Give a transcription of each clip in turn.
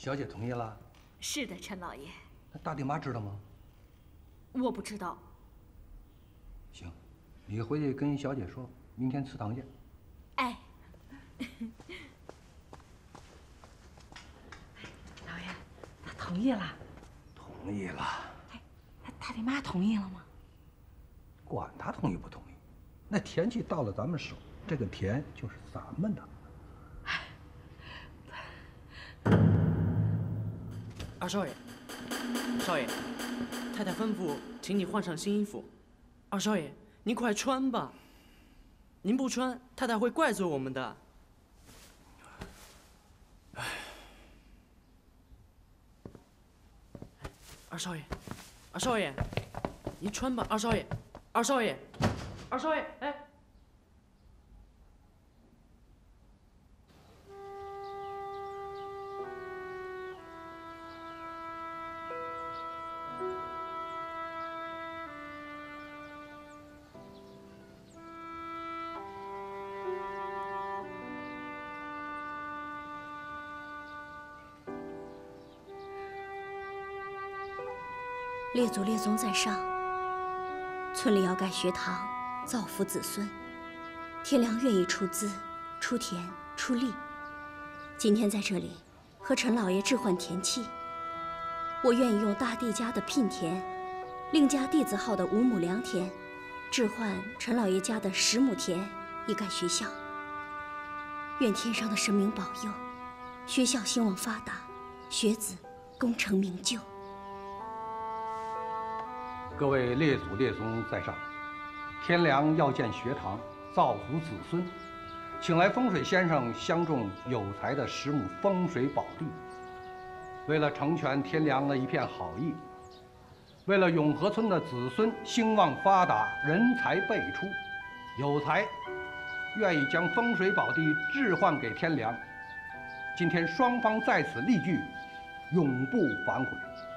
小姐同意了？ 是的，陈老爷。 那大弟妈知道吗？ 我不知道。 行，你回去跟小姐说，明天祠堂见。 哎。 老爷，他同意了。 同意了。 哎，他大弟妈同意了吗？ 管他同意不同意，那田契到了咱们手，这个田就是咱们的。 二少爷，少爷，太太吩咐，请你换上新衣服。二少爷，您快穿吧，您不穿，太太会怪罪我们的。哎，二少爷，二少爷，您穿吧，二少爷，二少爷，二少爷，哎。 列祖列宗在上，村里要盖学堂，造福子孙。天良愿意出资、出田、出力。今天在这里和陈老爷置换田契，我愿意用大弟家的聘田，另加弟子号的5亩良田，置换陈老爷家的10亩田，以盖学校。愿天上的神明保佑，学校兴旺发达，学子功成名就。 各位列祖列宗在上，天良要建学堂，造福子孙，请来风水先生相中有才的10亩风水宝地。为了成全天良的一片好意，为了永和村的子孙兴旺发达，人才辈出，有才愿意将风水宝地置换给天良。今天双方在此立据，永不反悔。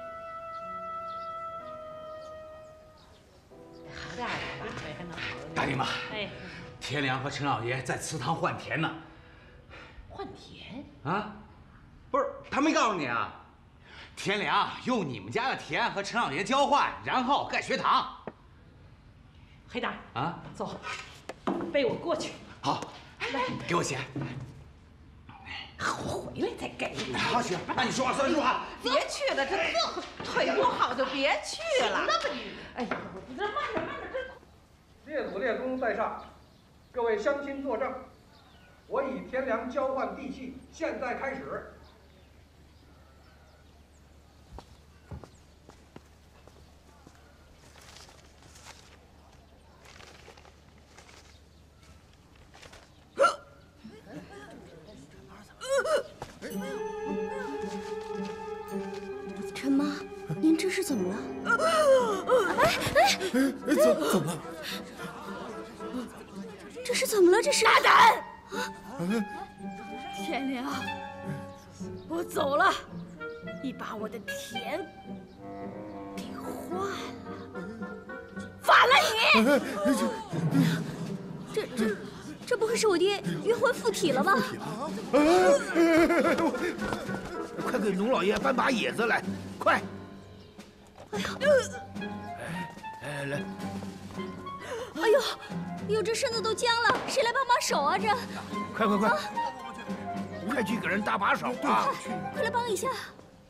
大姨妈，哎，天良和陈老爷在祠堂换田呢。 换田？ 啊，不是，他没告诉你啊？天良用你们家的田和陈老爷交换，然后盖学堂。 黑蛋啊， 走，背我过去。 好，来，给我钱。 我回来再给你。 好，行，那你说话算数啊！ 别去了，这腿不好就别去了。那么你，哎呀，你这慢点，慢点，这。 列祖列宗在上，各位乡亲作证，我以天良交换地契，现在开始。 陈妈，您这是怎么了？ 怎么了？ 这是怎么了？这是大胆！天良，我走了，你把我的田给换了，反了你！ 这不会是我爹约婚附体了吧？ 快给龙老爷搬把椅子来，快！ 哎呀！ 哎，来！ 哎呦，这身子都僵了，谁来帮帮手啊？这， 快！快去给人搭把手啊！ 快来帮一下！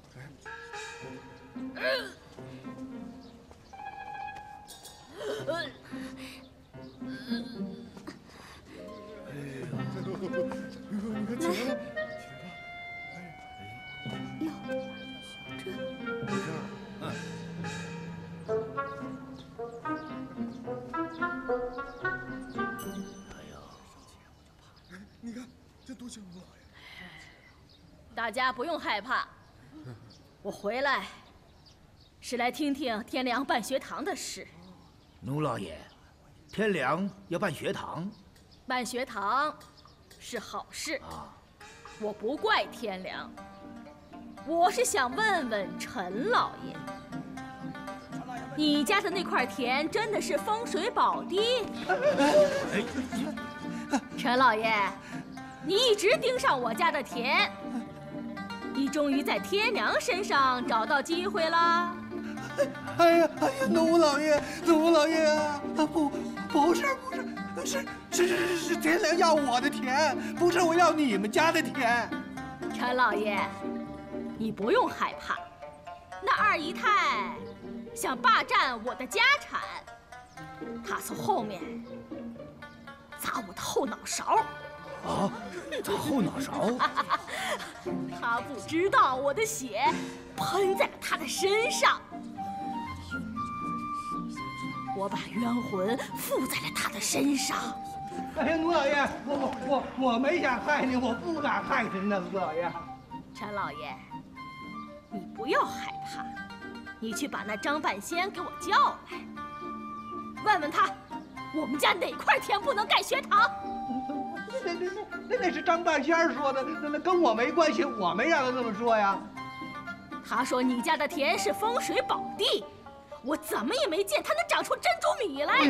哟，这。 你看，这多像龙老爷！ 大家不用害怕，我回来是来听听天良办学堂的事。 龙老爷，天良要办学堂， 办学堂是好事啊，我不怪天良，我是想问问陈老爷。 你家的那块田真的是风水宝地？陈老爷，你一直盯上我家的田，你终于在天良身上找到机会了。 哎呀，农老爷啊！不是天良要我的田，不是我要你们家的田。 陈老爷，你不用害怕，那二姨太想霸占我的家产，她从后面砸我的后脑勺。 啊，砸后脑勺？ 她不知道我的血喷在了她的身上，我把冤魂附在了她的身上。 哎呀，卢老爷，我没想害你，我不敢害您呢，卢老爷。 陈老爷，你不要害怕，你去把那张半仙给我叫来，问问他，我们家哪块田不能盖学堂？ 那是张半仙说的，那跟我没关系，我没让他这么说呀。 他说你家的田是风水宝地，我怎么也没见他能长出珍珠米来。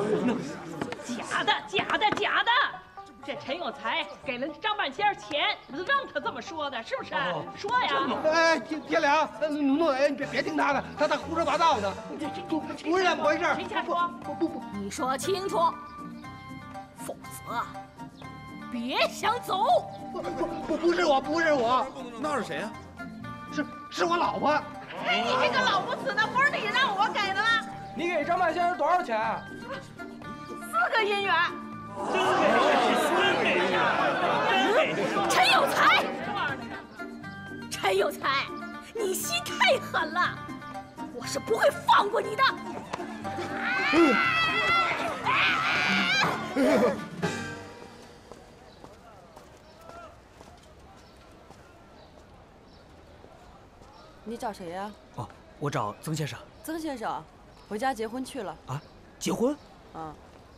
假的！这陈有才给了张半仙钱，让他这么说的，是不是？说呀！ 哎，天良，奴老爷，你别听他的，他胡说八道的，不是那么回事。 谁瞎说？ 不，你说清楚，否则别想走。 不是我， 那是谁呀？ 是我老婆。 哎，你这个老不死的，不是你让我给的吗？ 你给张半仙多少钱 4个银元。 陈有才，陈有才，你心太狠了，我是不会放过你的。 你找谁呀？ 哦，我找曾先生。 曾先生，回家结婚去了。 啊，结婚？ 嗯。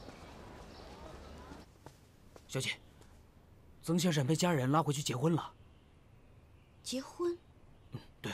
小姐，曾先生被家人拉回去结婚了。 结婚？ 嗯，对。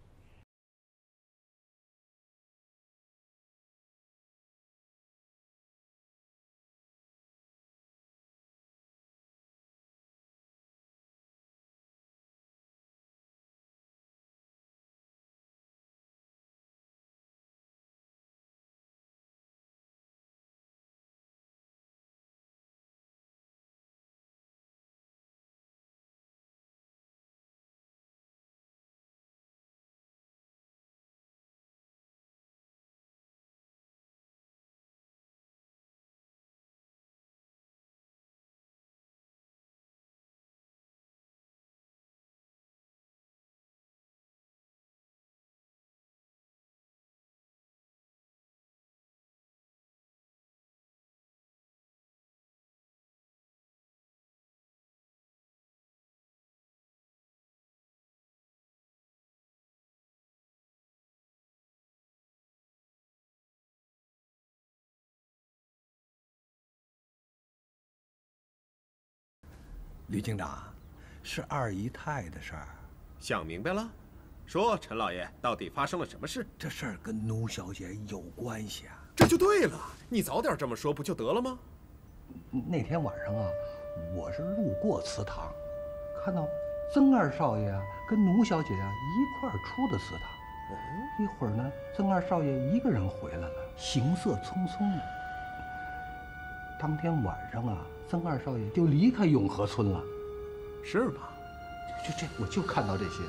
吕警长，是二姨太的事儿。 想明白了？说，陈老爷，到底发生了什么事？ 这事儿跟奴小姐有关系啊。 这就对了，你早点这么说不就得了吗？ 那天晚上啊，我是路过祠堂，看到曾二少爷啊跟奴小姐啊一块儿出的祠堂。一会儿呢，曾二少爷一个人回来了，行色匆匆的。当天晚上啊，曾二少爷就离开永和村了。 是吗？ 我就看到这些。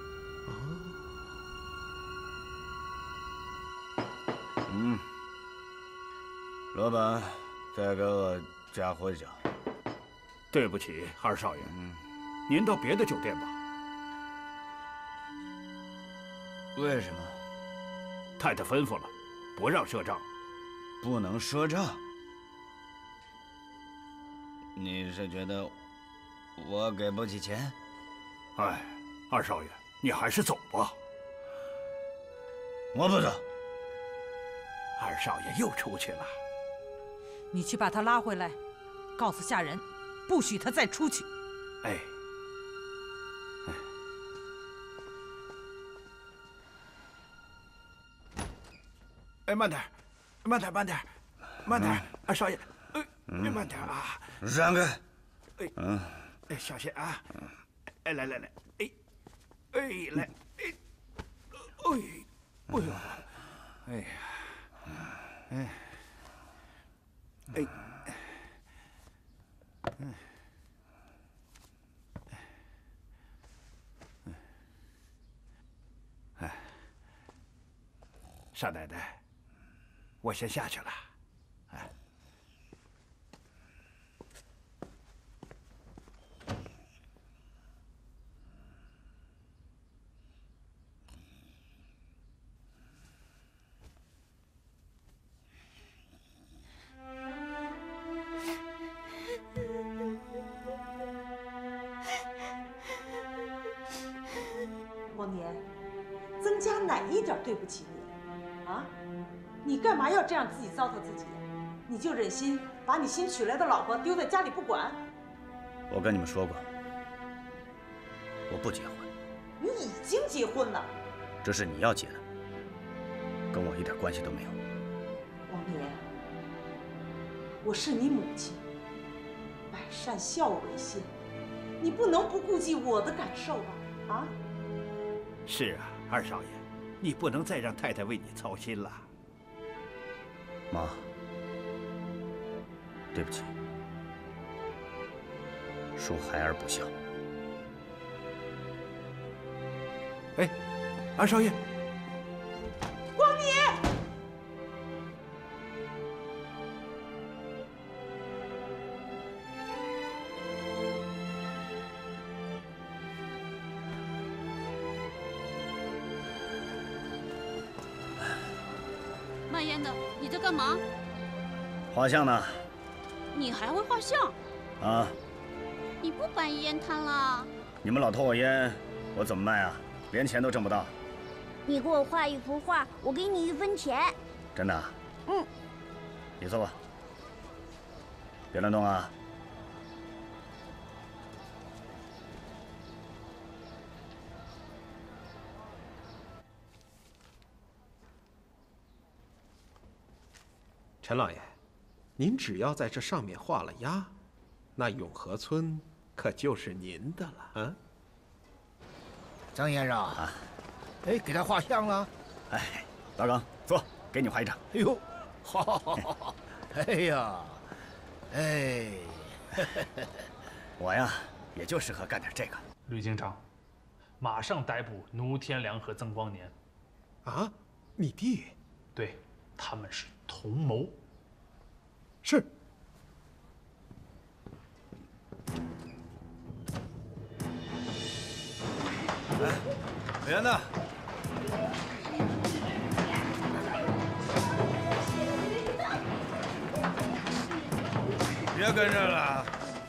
老板，再给我加火脚。 对不起，二少爷，您到别的酒店吧。 为什么？ 太太吩咐了，不让赊账。 不能赊账？你是觉得我给不起钱？ 哎，二少爷，你还是走吧。 我不走。 二少爷又出去了。 你去把他拉回来，告诉下人，不许他再出去。 哎。哎，慢点，慢点，慢点，慢点，二少爷，慢点啊！ 让开！ 哎，小心啊！哎，来，哎， 来，哎呀，少奶奶，我先下去了。 王年，曾家哪一点对不起你？啊？你干嘛要这样自己糟蹋自己呀？你就忍心把你新娶来的老婆丢在家里不管？ 我跟你们说过，我不结婚。 你已经结婚了。 这是你要结的，跟我一点关系都没有。 王年，我是你母亲，百善孝为先，你不能不顾及我的感受吧？啊？ 是啊，二少爷，你不能再让太太为你操心了。 妈，对不起，恕孩儿不孝。 哎，二少爷， 光明。 慢烟的，你在干嘛？ 画像呢？ 你还会画像？ 啊！ 你不办烟摊了？ 你们老偷我烟，我怎么卖啊？连钱都挣不到。 你给我画一幅画，我给你1分钱。 真的？ 嗯。 你坐吧，别乱动啊。 陈老爷，您只要在这上面画了押，那永和村可就是您的了啊！ 张先生，哎，给他画像了。 哎，老耿，坐，给你画一张。 哎呦，好，哎呀，哎， 我呀，也就适合干点这个。 吕警长，马上逮捕奴天良和曾光年。 啊，你弟？ 对，他们是同谋。 是。 哎，美元呢？别跟着了。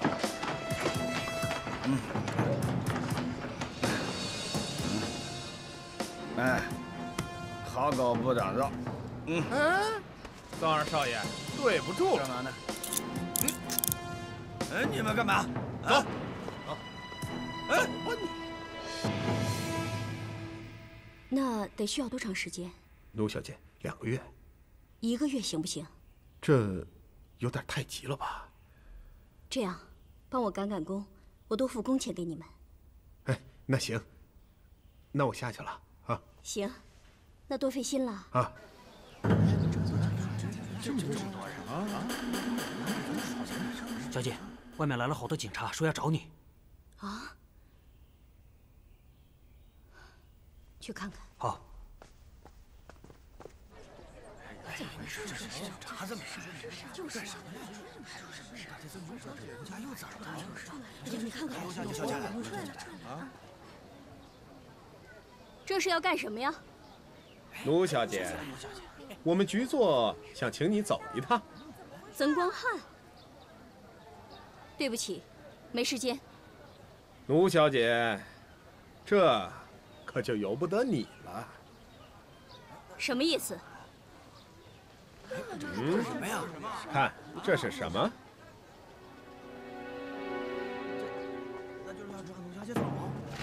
哎，好狗不长肉。 曾二少爷，对不住了。 干嘛呢？哎，你们干嘛？ 走。 哎， 那得需要多长时间？ 奴小姐，2个月。 1个月行不行？ 这有点太急了吧？ 这样，帮我赶赶工，我多付工钱给你们。 哎，那行，那我下去了啊。 行，那多费心了啊。 小姐，外面来了好多警察，说要找你。 啊？去看看。 好。 怎么回事？这是警察怎么就是啊！人家又咋了？ 哎呀，你看看， 小姐， 啊，这是要干什么呀？ 奴小姐，我们局座想请你走一趟。 曾光汉，对不起，没时间。 奴小姐，这可就由不得你了。 什么意思？ 这是什么呀？ 看，这是什么？ 那就是要抓奴小姐走。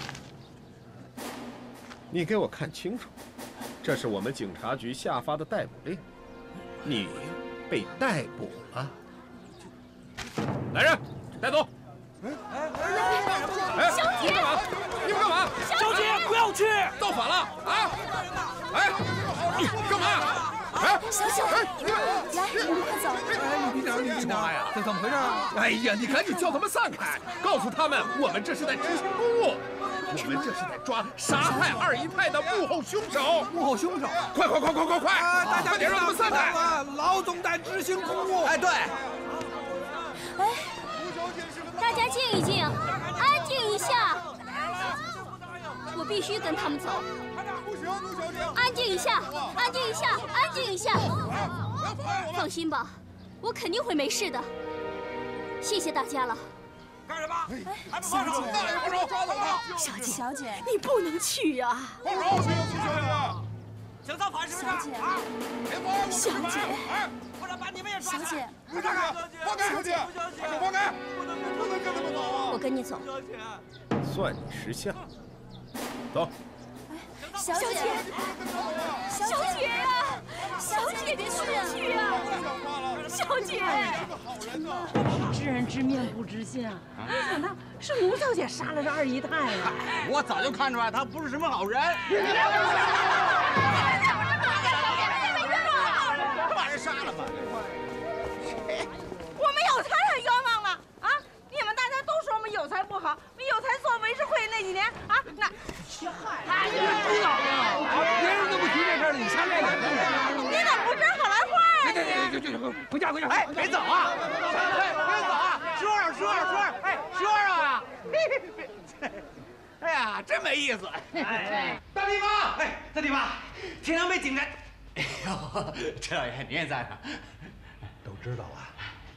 你给我看清楚，这是我们警察局下发的逮捕令，你被逮捕了。来人，带走！ 小姐， 你们干嘛？ 小姐，不要造反了啊！哎，干嘛？哎， 小姐，来，我们快走。 哎，李队长， 什么话呀？ 这怎么回事啊？ 哎呀，你赶紧叫他们散开，告诉他们我们这是在执行公务，我们这是在抓杀害二姨太的幕后凶手。 幕后凶手！ 快！ 大家快点让他们散开！ 老总在执行公务。 哎，对。 哎，大家静一静，安静一下。我必须跟他们走。安静一下，安静一下，安静一下。放心吧，我肯定会没事的。谢谢大家了。 干什么？ 哎，小姐， 抓走他！ 小姐，你不能去呀！ 放手！想造反是不是？ 小姐， 不然把你们也抓小姐， 放开！放开！小姐，放开！不能跟他们走啊！ 我跟你走。 算你识相。走。 小姐，小姐呀，小姐别去啊！小姐， 知人知面不知心啊！没想到是卢小姐杀了这二姨太呀！ 我早就看出来她不是什么好人。把人杀了吗？ 我们有才很冤枉吗？啊！你们大家都说我们有才不好，我们有才做维持会那几年啊，那哎呀，朱老爷，别人都不提这事儿了，你掺这个。 你怎么不知好来坏啊？ 回家。 哎，别走啊！别走啊！说，哎，说啊！哎呀，真没意思。哎，大弟妈，哎，大弟妈，天良被警察。哎呦，陈老爷，您也在呢。 都知道了。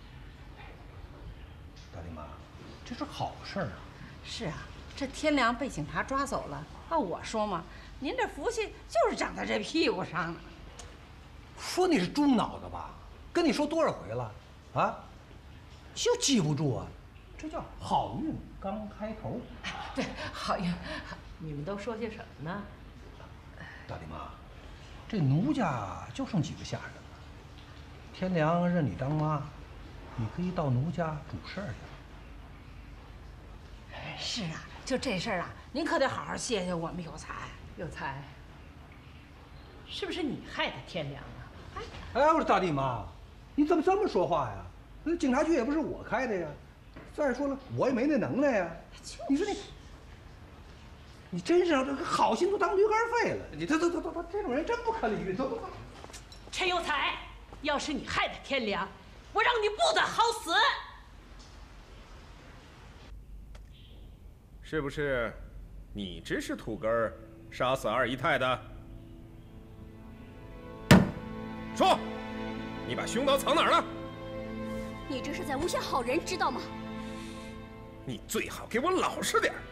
大弟妈，这是好事啊。 是啊，这天良被警察抓走了。按我说嘛，您这福气就是长在这屁股上呢。 说你是猪脑子吧？跟你说多少回了，啊？就记不住啊？这叫好运刚开头。 对，好运，你们都说些什么呢？ 大弟妈，这奴家就剩几个下人了。天良认你当妈，你可以到奴家主事儿去。 是啊，就这事儿啊，您可得好好谢谢我们有才。 有才，是不是你害的天良啊？ 哎，我说大弟妈，你怎么这么说话呀？那警察局也不是我开的呀。再说了，我也没那能耐呀。你说你真是这个好心都当驴肝肺了。你走，这种人真不可理喻。走。 陈有才，要是你害的天良，我让你不得好死。 是不是你指使土根儿杀死二姨太的？说，你把凶刀藏哪儿了？ 你这是在诬陷好人，知道吗？ 你最好给我老实点儿。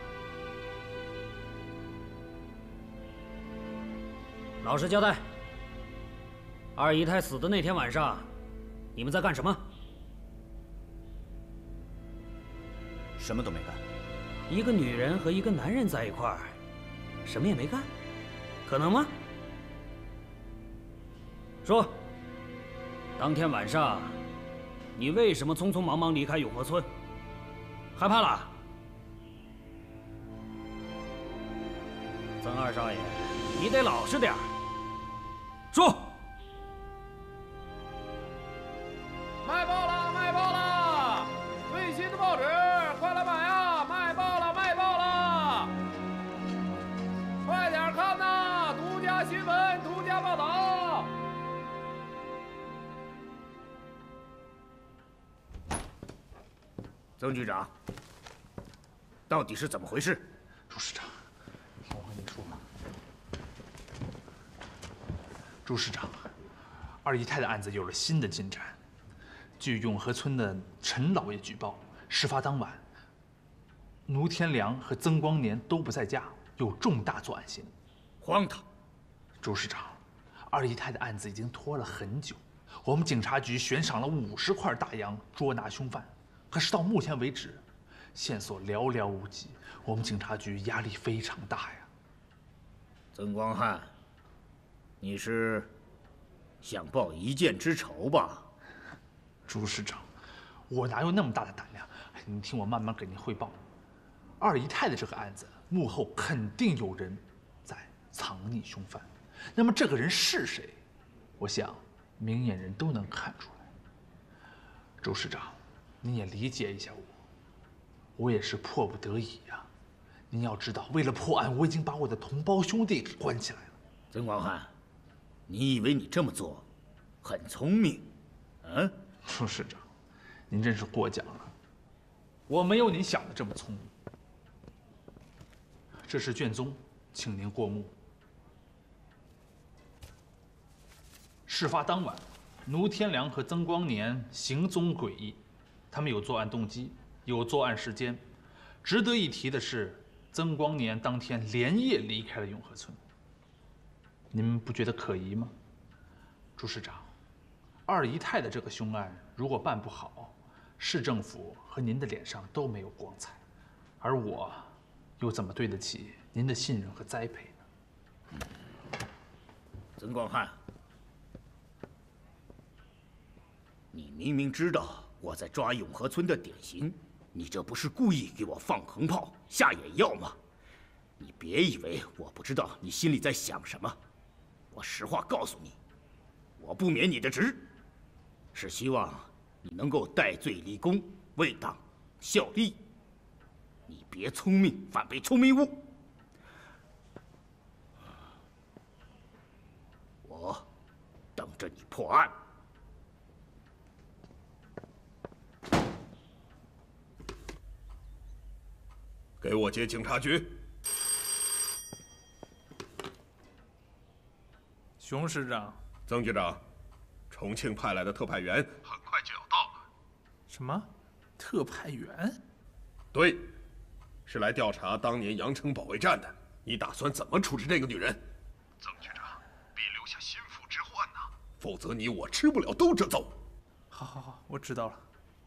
老实交代。二姨太死的那天晚上，你们在干什么？ 什么都没干。 一个女人和一个男人在一块儿，什么也没干，可能吗？说，当天晚上，你为什么匆匆忙忙离开永和村？害怕了？曾二少爷，你得老实点儿。说。 卖报了，卖报了！最新的报纸，快来买啊！卖报了，卖报了！快点看呐！独家新闻，独家报道。 曾局长，到底是怎么回事？ 朱市长，我跟你说，朱市长，二姨太的案子有了新的进展。据永和村的陈老爷举报，事发当晚，奴天良和曾光年都不在家，有重大作案嫌疑。 荒唐！ 朱市长，二姨太的案子已经拖了很久，我们警察局悬赏了50块大洋捉拿凶犯，可是到目前为止，线索寥寥无几，我们警察局压力非常大呀。 曾光汉，你是想报一箭之仇吧？ 朱市长，我哪有那么大的胆量？你听我慢慢给您汇报。二姨太的这个案子幕后肯定有人藏匿凶犯。那么这个人是谁？我想明眼人都能看出来。周师长，您也理解一下我也是迫不得已呀。您要知道，为了破案，我已经把我的同胞兄弟给关起来了。 曾光汉，你以为你这么做很聪明？嗯？ 周师长，您真是过奖了。我没有您想的这么聪明。这是卷宗，请您过目。事发当晚，奴天良和曾光年行踪诡异，他们有作案动机，有作案时间。值得一提的是，曾光年当天连夜离开了永和村。您不觉得可疑吗？朱师长，二姨太的这个凶案如果办不好，市政府和您的脸上都没有光彩，而我又怎么对得起您的信任和栽培呢？ 曾光汉，你明明知道我在抓永和村的典刑，你这不是故意给我放横炮、下眼药吗？你别以为我不知道你心里在想什么。我实话告诉你，我不免你的职，是希望你能够戴罪立功，为党效力。你别聪明反被聪明误。我等着你破案。 给我接警察局。 熊师长， 曾局长，重庆派来的特派员很快就要到了。 什么？特派员？ 对，是来调查当年阳城保卫战的。你打算怎么处置这个女人？曾局长，别留下心腹之患呐，否则你我吃不了兜着走。 好，我知道了。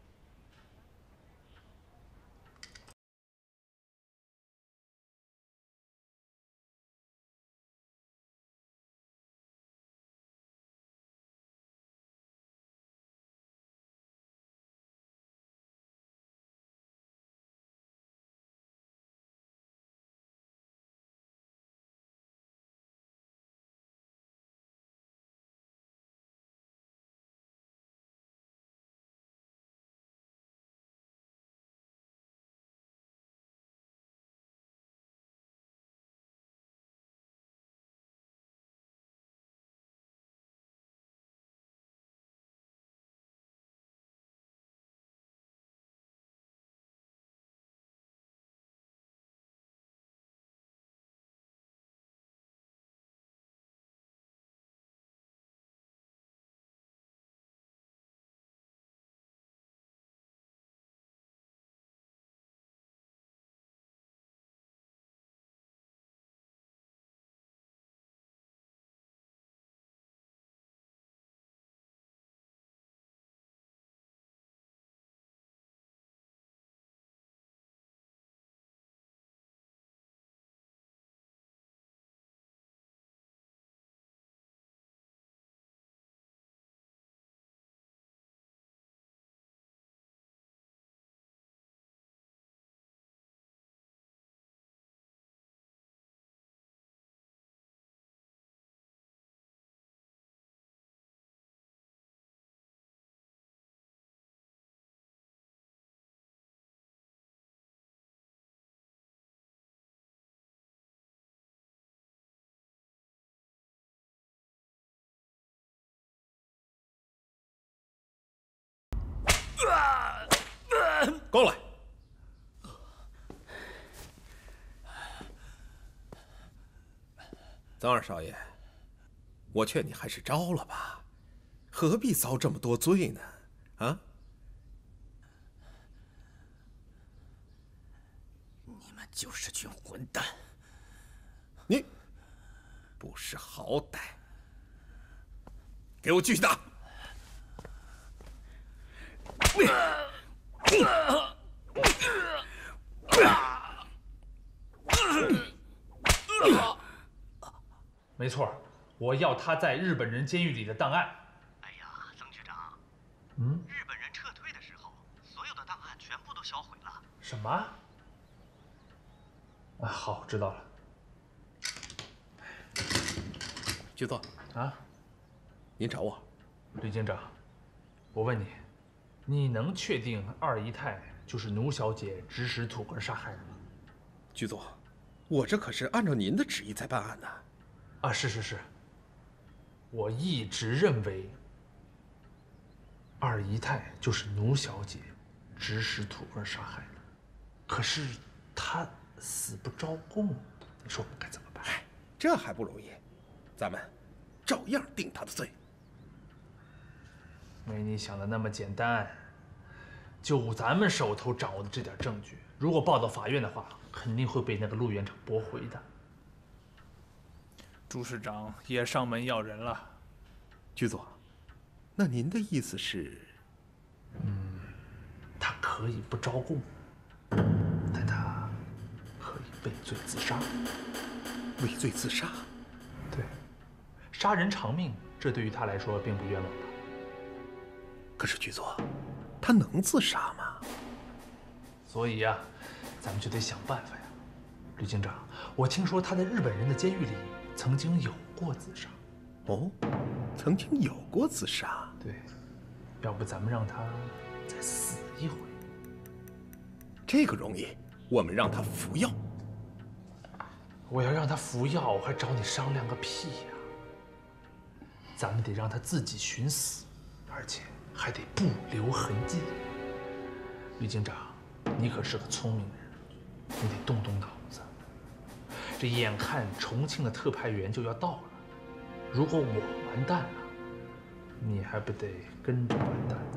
过来。曾二少爷，我劝你还是招了吧，何必遭这么多罪呢？啊！ 你们就是群混蛋！ 你不识好歹，给我继续打！ 没错，我要他在日本人监狱里的档案。 哎呀，曾局长，日本人撤退的时候，所有的档案全部都销毁了。 什么？啊，好，知道了。 局座啊， 您找我？ 吕警长，我问你，你能确定二姨太就是奴小姐指使土根杀害的吗？ 局座，我这可是按照您的旨意在办案呢。 啊，是，我一直认为二姨太就是奴小姐指使土根杀害的，可是她死不招供，你说我该怎么办？ 哎，这还不容易，咱们照样定她的罪。 没你想的那么简单。就咱们手头掌握的这点证据，如果报到法院的话，肯定会被那个陆园长驳回的。 朱市长也上门要人了。 局座，那您的意思是？ 他可以不招供，但他可以畏罪自杀。 畏罪自杀？ 对，杀人偿命，这对于他来说并不冤枉吧？ 可是局座，他能自杀吗？ 所以呀，咱们就得想办法呀。吕警长，我听说他在日本人的监狱里曾经有过自杀。 哦，曾经有过自杀？ 对，要不咱们让他再死一回？ 这个容易，我们让他服药。 我要让他服药，我还找你商量个屁呀！咱们得让他自己寻死，而且还得不留痕迹。吕警长，你可是个聪明人，你得动动脑子。这眼看重庆的特派员就要到了，如果我完蛋了，你还不得跟着完蛋呢？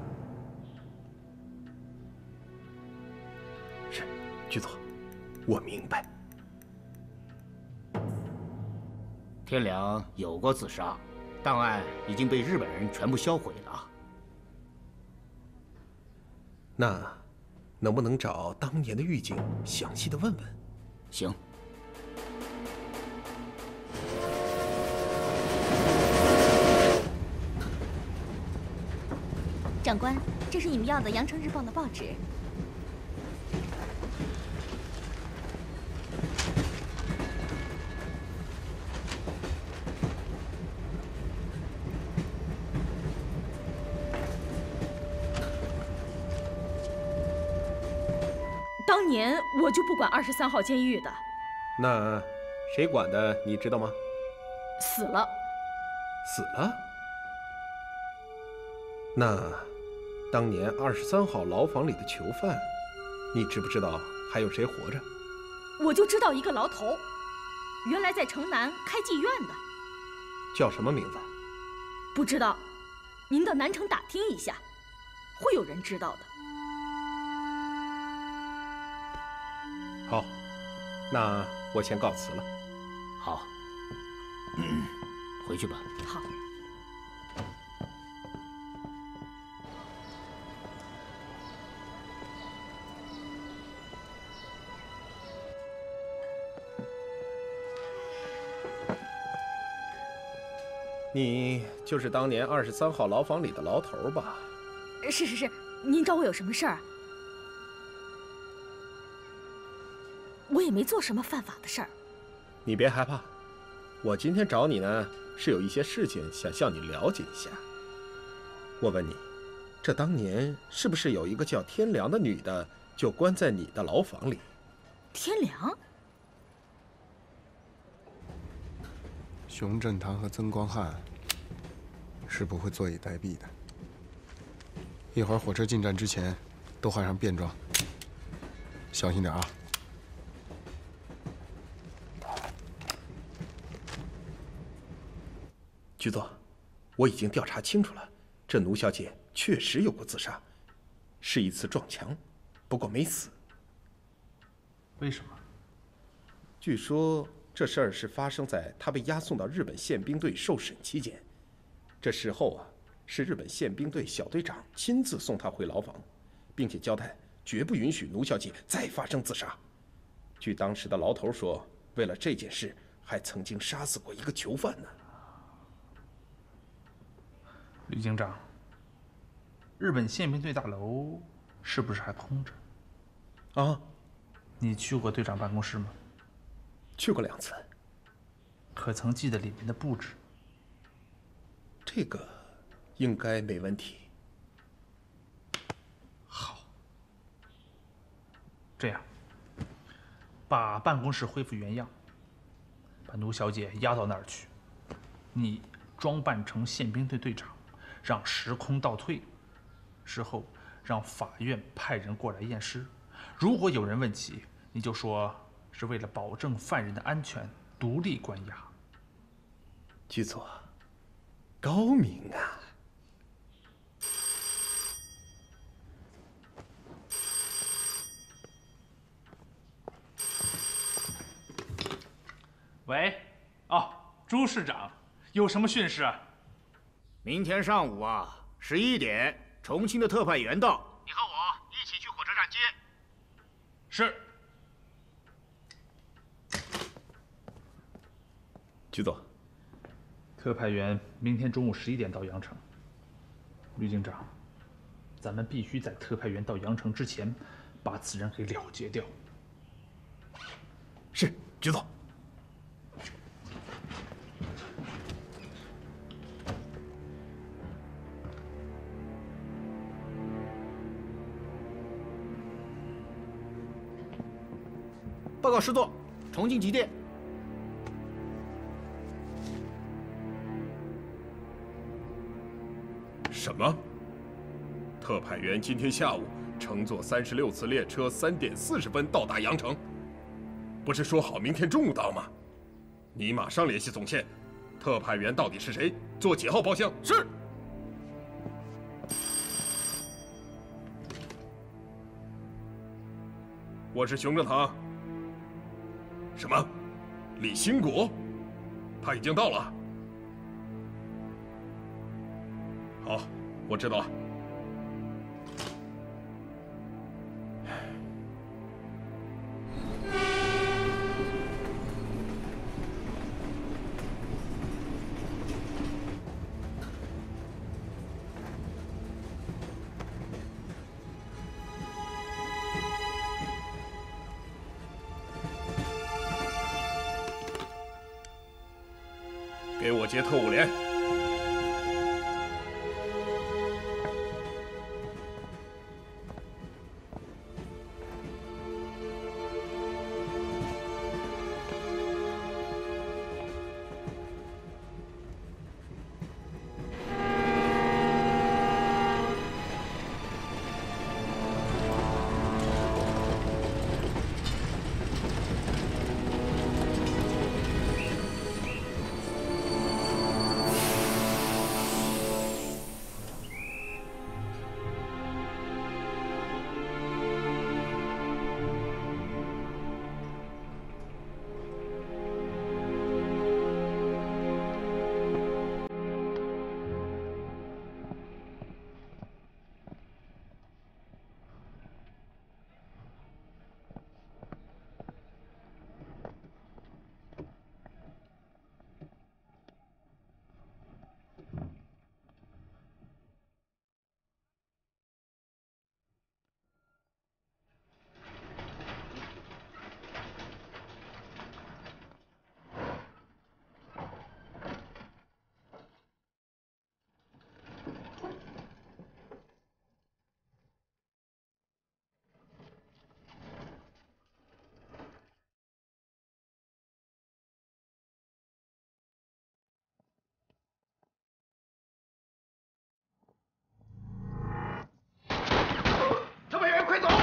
是，局座，我明白。 天良有过自杀，档案已经被日本人全部销毁了。 那能不能找当年的狱警详细的问问？ 行。 长官，这是你们要的《羊城日报》的报纸。 当年我就不管23号监狱的。 那谁管的？你知道吗？ 死了。 死了？那当年23号牢房里的囚犯，你知不知道还有谁活着？ 我就知道一个牢头，原来在城南开妓院的。 叫什么名字？ 不知道，您到南城打听一下，会有人知道的。 好，那我先告辞了。 好，回去吧。 好。 你就是当年23号牢房里的牢头吧？ 是，您找我有什么事儿？我也没做什么犯法的事儿。 你别害怕，我今天找你呢，是有一些事情想向你了解一下。我问你，这当年是不是有一个叫天良的女的，就关在你的牢房里？ 天良？ 熊振堂和曾光汉是不会坐以待毙的。一会儿火车进站之前，都换上便装，小心点啊！ 局座，我已经调查清楚了，这奴小姐确实有过自杀，是一次撞墙，不过没死。 为什么？ 据说这事儿是发生在她被押送到日本宪兵队受审期间。这事后啊，是日本宪兵队小队长亲自送她回牢房，并且交代绝不允许奴小姐再发生自杀。据当时的牢头说，为了这件事，还曾经杀死过一个囚犯呢。 吕警长，日本宪兵队大楼是不是还空着？ 啊， 你去过队长办公室吗？ 去过2次。 可曾记得里面的布置？ 这个应该没问题。 好，这样，把办公室恢复原样，把奴小姐押到那儿去。你装扮成宪兵队队长，让时空倒退，事后让法院派人过来验尸。如果有人问起，你就说是为了保证犯人的安全，独立关押。 局座，高明啊！ 喂，哦，朱市长，有什么训示啊？ 明天上午啊，11点，重庆的特派员到， 你和我一起去火车站接。 是。 局座， 特派员明天中午11点到阳城。吕警长，咱们必须在特派员到阳城之前，把此人给了结掉。 是，局座。 报告师座，重庆急电。 什么？特派员今天下午乘坐36次列车3点40分到达阳城，不是说好明天中午到吗？你马上联系总线，特派员到底是谁？坐几号包厢？ 是。 我是熊正堂。什么？李兴国？他已经到了。好，我知道了。给我接特务连。 特派员，快走！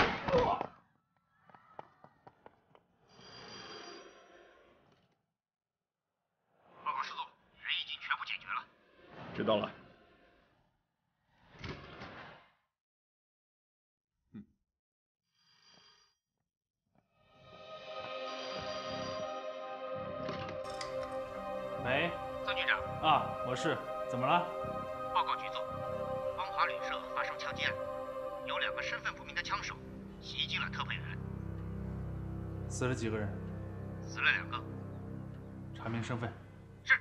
报告师座，人已经全部解决了。 知道了。 喂， 曾局长。 啊，我是，怎么了？ 报告局座，光华旅社发生枪击案，有2个身份不明的枪手袭击了特派员。 死了几个人？ 死了2个。 查明身份。 是。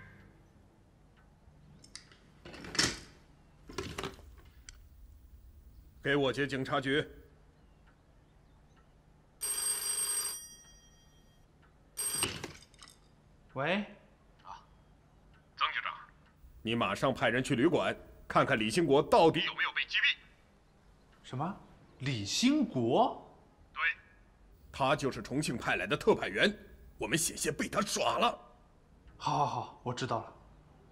给我接警察局。 喂。 曾局长， 你马上派人去旅馆看看李兴国到底有没有被击毙。 什么？李兴国？ 对，他就是重庆派来的特派员，我们险些被他耍了。 好，我知道了。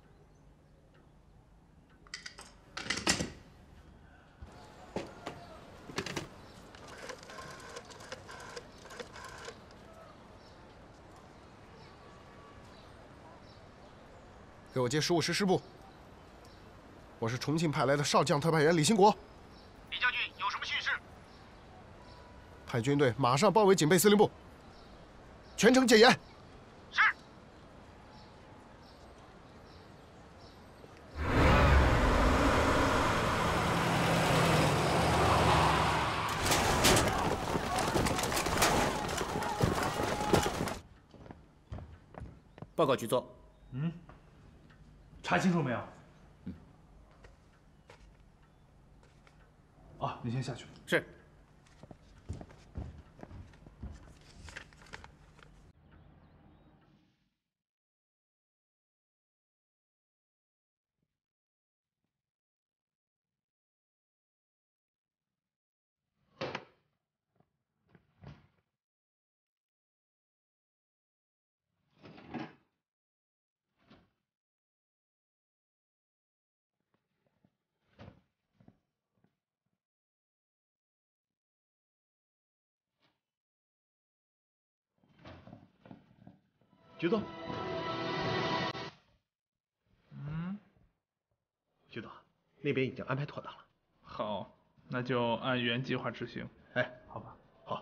给我接15师师部。我是重庆派来的少将特派员李兴国。 李将军有什么训示？ 派军队马上包围警备司令部，全城戒严。 是。 报告局座。 查清楚没有？啊，你先下去。 是。 局座，局座，那边已经安排妥当了。 好，那就按原计划执行。 哎， 好吧。 好。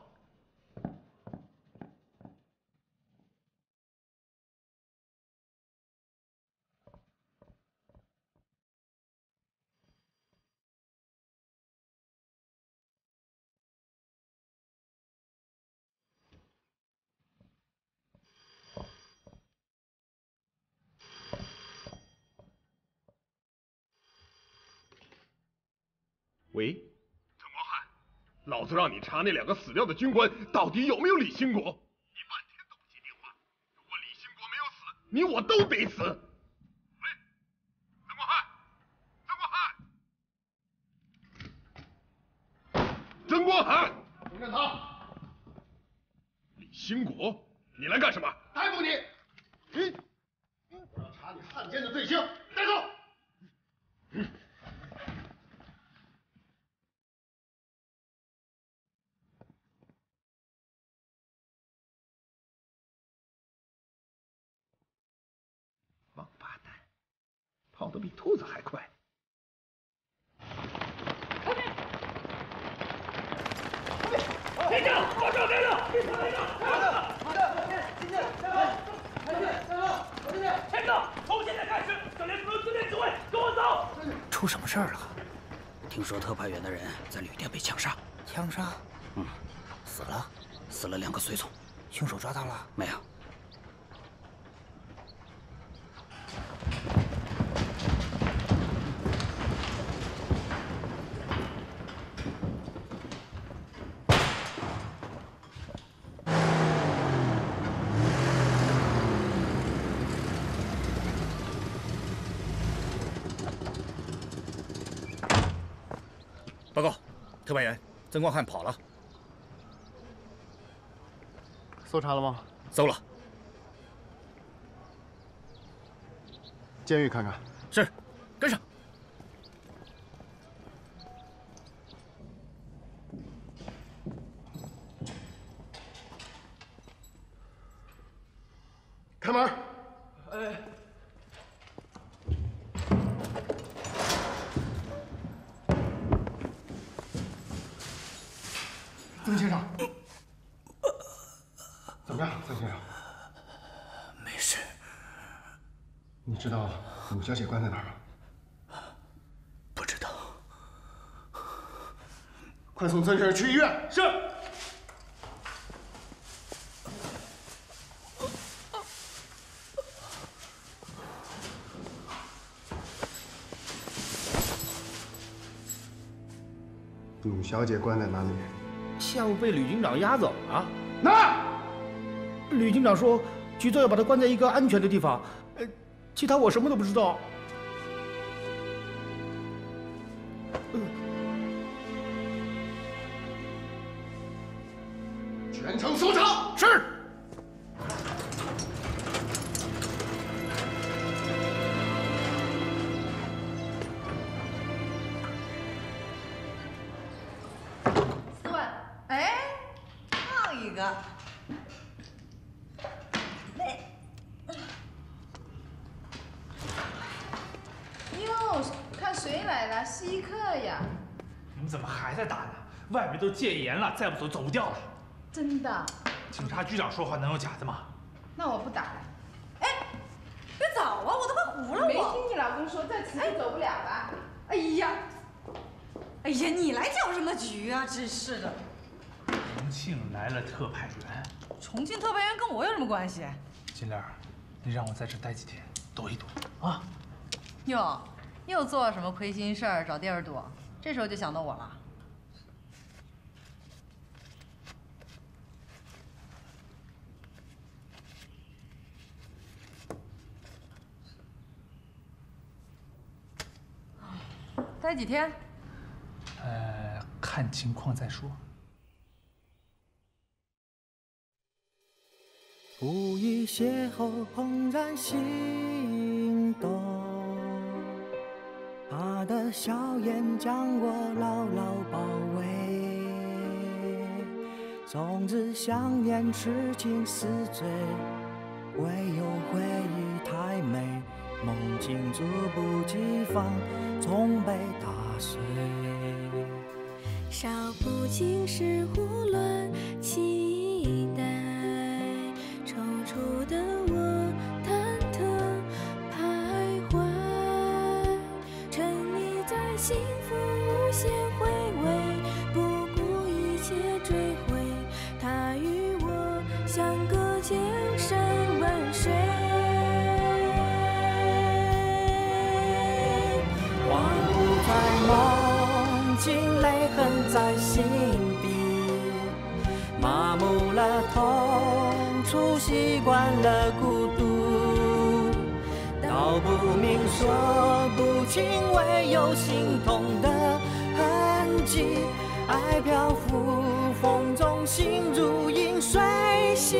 喂，陈光汉，老子让你查那2个死掉的军官到底有没有李兴国，你半天都不接电话。如果李兴国没有死，你我都得死。喂，曾光汉，曾光汉， 洪振堂， 李兴国，你来干什么？ 逮捕你！我要查你汉奸的罪行，带走。 王八蛋，跑得比兔子还快。 连长，马上来了！签到！从现在开始，小连部自练指挥，跟我走。 出什么事儿了？听说特派员的人在旅店被枪杀。枪杀？死了？死了2个随从。凶手抓到了？没有。报告，特派员曾光汉跑了。 搜查了吗？ 搜了。 监狱看看。 是，跟上。 开门。 哎。 曾先生，怎么样，曾先生？ 没事。 你知道鲁小姐关在哪儿吗？ 不知道。 快送曾先生去医院。 是。 鲁小姐关在哪里？ 下午被吕警长押走了。 那吕警长说，局座要把他关在一个安全的地方。其他我什么都不知道。 稀客呀！ 你们怎么还在打呢？外面都戒严了，再不走走不掉了。 真的？ 警察局长说话能有假的吗？ 那我不打了。 哎，别走啊！我都快糊了我。 没听你老公说再迟就走不了了。 哎呀，哎呀，你来搅什么局啊？真是的。 重庆来了特派员。 重庆特派员跟我有什么关系？ 金莲，你让我在这待几天，躲一躲啊。 哟，又做了什么亏心事儿，找地儿躲？这时候就想到我了。待几天？ 看情况再说。 无意邂逅，怦然心动，他的笑颜将我牢牢包围，从此想念，痴情似醉，唯有回忆太美，梦境猝不及防，总被打碎。 少不经事胡乱期待，踌躇的我忐忑徘徊，沉溺在幸福无限回味，不顾一切追回，他与我相隔千山万水。 忘不在梦境，泪痕在心底，麻木了痛楚，习惯了孤独，道不明说不清，唯有心痛的痕迹，爱漂浮风中，心如饮水洗。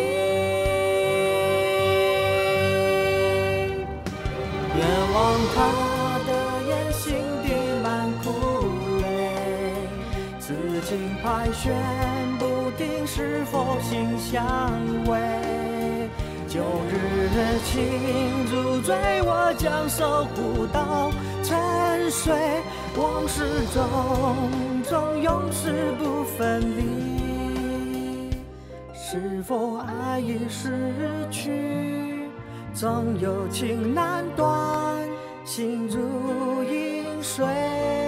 愿望他的眼，心底满苦泪，此情盘旋不定，是否心相违？旧日情如醉，我将守护到沉睡，往事种种，永世不分离。是否爱已逝去，总有情难断，心如饮水。